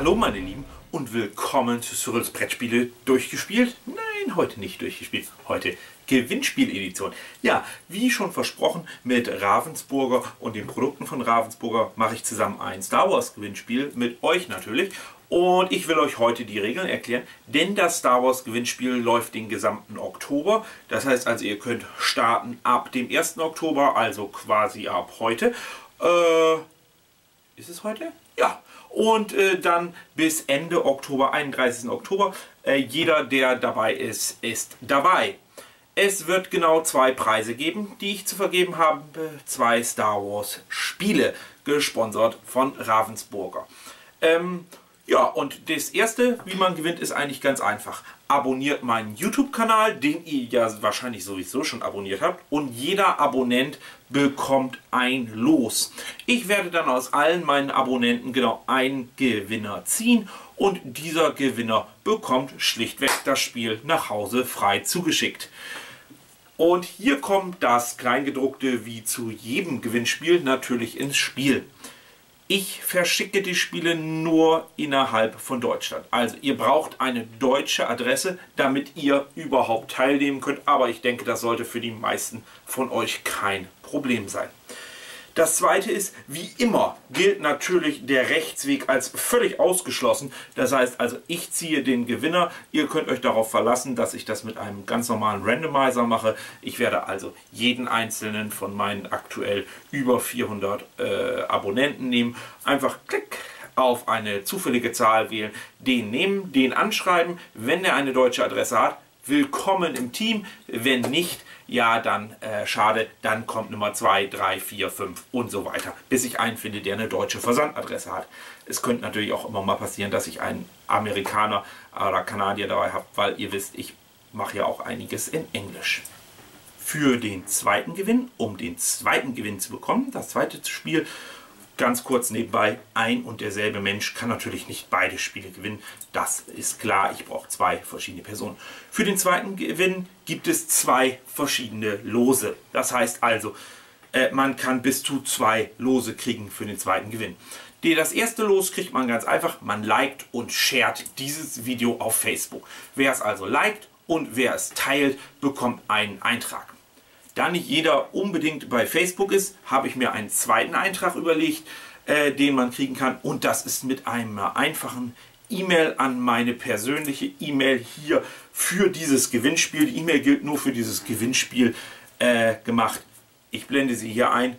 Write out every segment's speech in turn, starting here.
Hallo meine Lieben und willkommen zu Cyrils Brettspiele durchgespielt. Nein, heute nicht durchgespielt, heute Gewinnspiel-Edition. Ja, wie schon versprochen, mit Ravensburger und den Produkten von Ravensburger mache ich zusammen ein Star Wars Gewinnspiel, mit euch natürlich. Und ich will euch heute die Regeln erklären, denn das Star Wars Gewinnspiel läuft den gesamten Oktober. Das heißt also, ihr könnt starten ab dem 1. Oktober, also quasi ab heute. Ist es heute? Ja. Und dann bis Ende Oktober, 31. Oktober. Jeder, der dabei ist, ist dabei. Es wird genau 2 Preise geben, die ich zu vergeben habe. 2 Star Wars Spiele, gesponsert von Ravensburger. Ja, und das erste, wie man gewinnt, ist eigentlich ganz einfach. Abonniert meinen YouTube-Kanal, den ihr ja wahrscheinlich sowieso schon abonniert habt. Und jeder Abonnent bekommt ein Los. Ich werde dann aus allen meinen Abonnenten genau einen Gewinner ziehen. Und dieser Gewinner bekommt schlichtweg das Spiel nach Hause frei zugeschickt. Und hier kommt das Kleingedruckte wie zu jedem Gewinnspiel natürlich ins Spiel. Ich verschicke die Spiele nur innerhalb von Deutschland. Also ihr braucht eine deutsche Adresse, damit ihr überhaupt teilnehmen könnt. Aber ich denke, das sollte für die meisten von euch kein Problem sein. Das zweite ist, wie immer, gilt natürlich der Rechtsweg als völlig ausgeschlossen. Das heißt also, ich ziehe den Gewinner. Ihr könnt euch darauf verlassen, dass ich das mit einem ganz normalen Randomizer mache. Ich werde also jeden einzelnen von meinen aktuell über 400 Abonnenten nehmen. Einfach klick auf eine zufällige Zahl wählen, den nehmen, den anschreiben. Wenn er eine deutsche Adresse hat, willkommen im Team. Wenn nicht, ja, dann schade, dann kommt Nummer 2, 3, 4, 5 und so weiter, bis ich einen finde, der eine deutsche Versandadresse hat. Es könnte natürlich auch immer mal passieren, dass ich einen Amerikaner oder Kanadier dabei habe, weil ihr wisst, ich mache ja auch einiges in Englisch. Für den zweiten Gewinn, um den zweiten Gewinn zu bekommen, das zweite Spiel, ganz kurz nebenbei, ein und derselbe Mensch kann natürlich nicht beide Spiele gewinnen. Das ist klar, ich brauche 2 verschiedene Personen. Für den zweiten Gewinn gibt es 2 verschiedene Lose. Das heißt also, man kann bis zu 2 Lose kriegen für den zweiten Gewinn. Das erste Los kriegt man ganz einfach, man liked und shared dieses Video auf Facebook. Wer es also liked und wer es teilt, bekommt einen Eintrag. Da nicht jeder unbedingt bei Facebook ist, habe ich mir einen zweiten Eintrag überlegt, den man kriegen kann. Und das ist mit einem einfachen E-Mail an meine persönliche E-Mail hier für dieses Gewinnspiel. Die E-Mail gilt nur für dieses Gewinnspiel gemacht. Ich blende sie hier ein.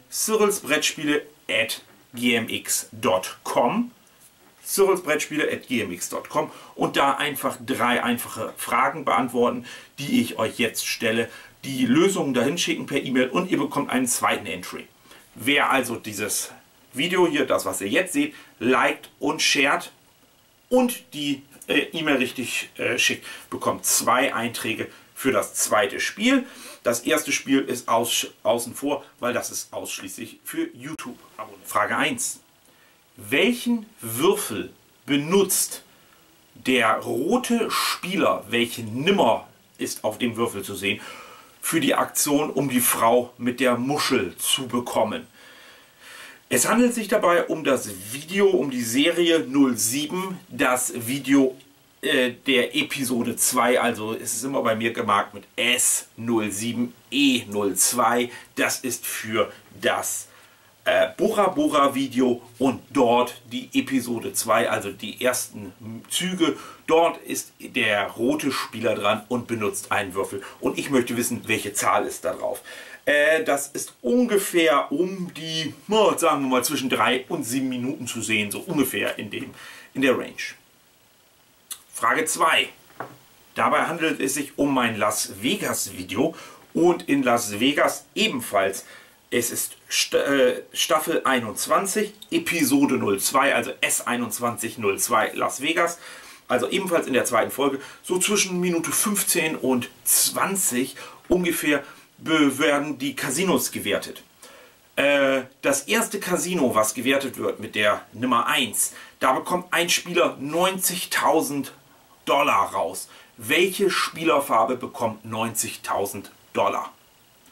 cyrilsbrettspiele@gmx.com cyrilsbrettspiele@gmx.com und da einfach 3 einfache Fragen beantworten, die ich euch jetzt stelle. Die Lösungen dahin schicken per E-Mail und ihr bekommt einen zweiten Entry. Wer also dieses Video hier, das was ihr jetzt seht, liked und shared und die E-Mail richtig schickt, bekommt 2 Einträge für das zweite Spiel. Das erste Spiel ist außen vor, weil das ist ausschließlich für YouTube. Frage 1. Welchen Würfel benutzt der rote Spieler, welche Nummer ist auf dem Würfel zu sehen, für die Aktion, um die Frau mit der Muschel zu bekommen? Es handelt sich dabei um das Video, um die Serie 07, das Video der Episode 2, also es ist immer bei mir gemarkt mit S07E02, das ist für das Bora Bora Video und dort die Episode 2, also die ersten Züge. Dort ist der rote Spieler dran und benutzt einen Würfel. Und ich möchte wissen, welche Zahl ist da drauf. Das ist ungefähr um die, sagen wir mal, zwischen 3 und 7 Minuten zu sehen, so ungefähr in der Range. Frage 2. Dabei handelt es sich um mein Las Vegas Video und in Las Vegas ebenfalls. Es ist Staffel 21, Episode 02, also S2102 Las Vegas. Also ebenfalls in der zweiten Folge, so zwischen Minute 15 und 20 ungefähr werden die Casinos gewertet. Das erste Casino, was gewertet wird mit der Nummer 1, da bekommt ein Spieler 90.000 Dollar raus. Welche Spielerfarbe bekommt 90.000 Dollar?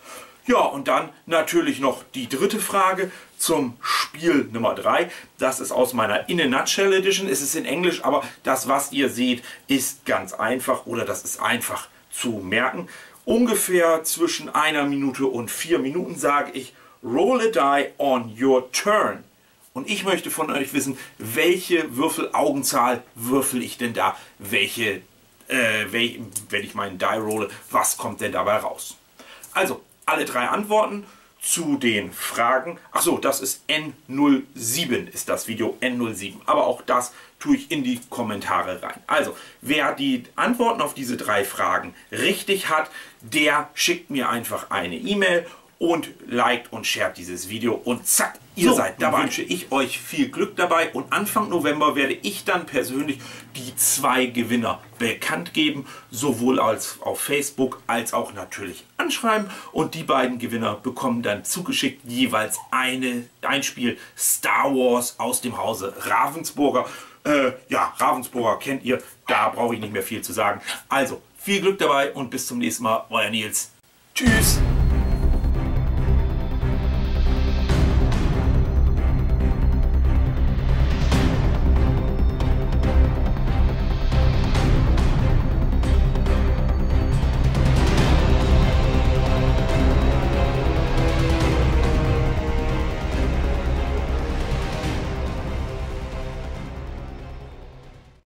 Ja, und dann natürlich noch die dritte Frage zum Spiel Nummer 3. Das ist aus meiner In a Nutshell Edition. Es ist in Englisch, aber das, was ihr seht, ist ganz einfach oder das ist einfach zu merken. Ungefähr zwischen 1 Minute und 4 Minuten sage ich, roll a die on your turn. Und ich möchte von euch wissen, welche Würfelaugenzahl würfel ich denn da? Wenn ich meinen Die rolle, was kommt denn dabei raus? Also, alle 3 Antworten zu den Fragen. Achso, das ist N07, ist das Video N07. Aber auch das tue ich in die Kommentare rein. Also, wer die Antworten auf diese 3 Fragen richtig hat, der schickt mir einfach eine E-Mail und liked und shared dieses Video und zack, ihr seid dabei. Wünsche ich euch viel Glück dabei und Anfang November werde ich dann persönlich die 2 Gewinner bekannt geben, sowohl als auf Facebook als auch natürlich anschreiben und die beiden Gewinner bekommen dann zugeschickt jeweils ein Spiel Star Wars aus dem Hause Ravensburger. Ja, Ravensburger kennt ihr, da brauche ich nicht mehr viel zu sagen. Also, viel Glück dabei und bis zum nächsten Mal, euer Nils. Tschüss!